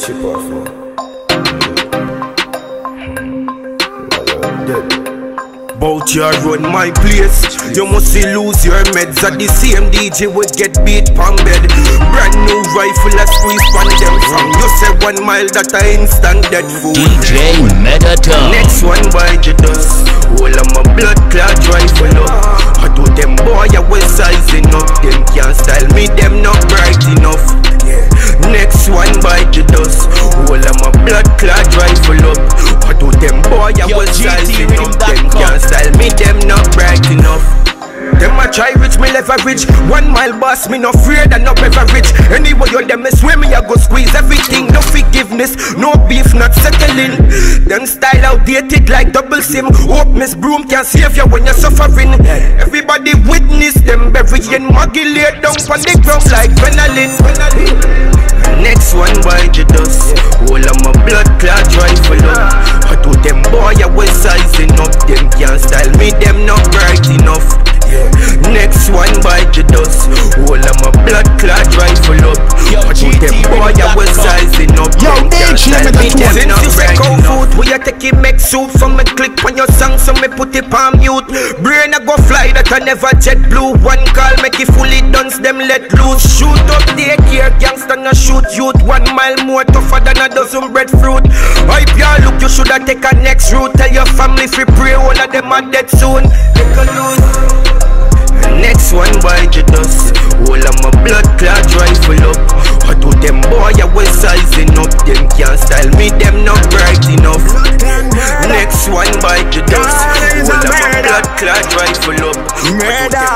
chip off, man. Bout you run my place, you must lose your meds. At the same DJ would get beat pon bed. Brand new rifle a squeeze pon them. From you say 1 mile that I instant dead food. DJ Metatone. Next one by the dust. All of my blood clot rifle up. I do them boy I was sizing up. Them can't style me, them not bright enough. Next one by the dust. All of my blood clot rifle up. I do them boy I was sizing up. Them can't style me, them not bright enough. Them a try reach me leverage. 1 mile boss, me no afraid and no beverage. Anyway you them swear me I go squeeze everything. No forgiveness, no beef, not settling. Them style outdated like double sim. Hope Miss Broom can save you when you're suffering. Everybody witness them burying Maggie laid down on the ground like adrenaline. Next one by the dust. All of my blood clot rifle up. I do them boy I was sizing up. Them can't style me, them not bright enough. Next one by the dust. All of my blood clot rifle up. I do them boy I was sizing up. Them can't style me, them not bright enough. We are taking make soup from me click on your song, so me put it on mute. Brain I go fly that I never jet blue. One call make it fully dance, them let loose. Shoot up the gear, gangsta no shoot youth. 1 mile more tougher than a dozen breadfruit. Hype ya look, you shoulda take a next route. Tell your family if you pray, all of them are dead soon. Take a look. Next one by the dust. All of my blood clot rifle up. I do them boy I was sizing up. Them can't style me, them not bright enough. Next one by the dust. All of my blood clot rifle up. Murder.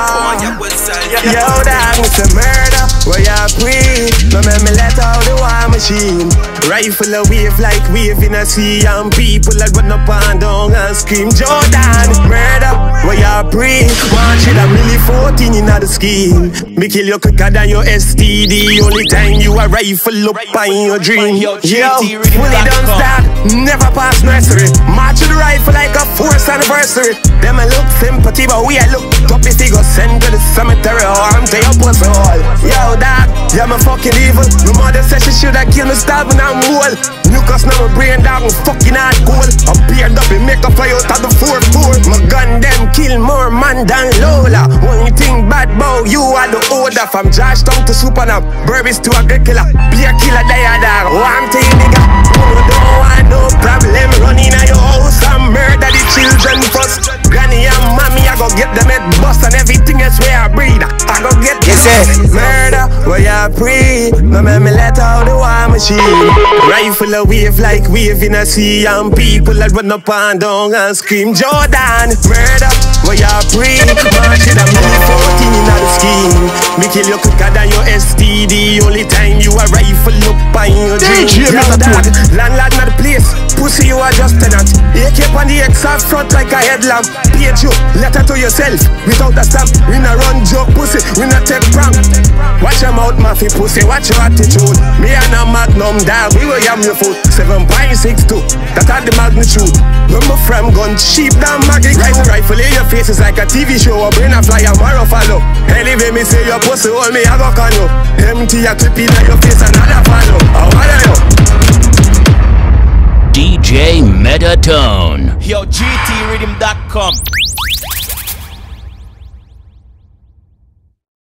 Yo, that was a murder. Where you free? No man, me let out the war machine. Rifle a wave like wave in a sea. And people that run up and down and scream Jordan. Murder. Where you free? March with a milli 14 in the scheme. Me kill you quicker than your STD. Only time you a rifle up on your dream. Yo, fully don't start, never pass nursery. March with the rifle like a 4th anniversary. Them a look sympathy, but we a look top if go send to the cemetery or I'm to your pussy hole. Yo, dog, yeah, me fucking evil. My mother said she shoulda killed me, starving and whole. Lucas now my brain dog, I'm fucking hard cool. I beard up and make a fly out of the 4th floor. My gun them kill more man than Lola. One thing bad bow, you are the older. From Georgetown to Supernam, Burbis to Agricola. Be a killer, die a dog. One thing nigga, you don't want no problem. Running at your house and murder the children first. Granny and mommy, I go get them head bust and everything else where I breathe. I go get murder where you breathe. No man, me let out the war machine. Rifle a wave like wave in a sea. And people that run up and down and scream Jordan. Murder where you breathe. March with a milli 14 in the scheme. Me kill you quicker than your STD. Only time you a rifle up on your dream. Landlord not the place. Pussy you are just tenant. AK on the X off front like a headlamp. Page you, letter to yourself without a stamp. We not run joke pussy, we not take prank. Watch your mouth maffy pussy, watch your attitude. Me and a magnum dog, we will yam your food. 7.62, that are the magnitude. When my friend gun cheap down magic. Rifle in your face is like a TV show. A brain a fly, a marrow follow. Anyway me say your pussy hold me, I go can you. Empty a clip in your face, another follow. How are you? DJ Metatone. Yo, GTRhythm.com.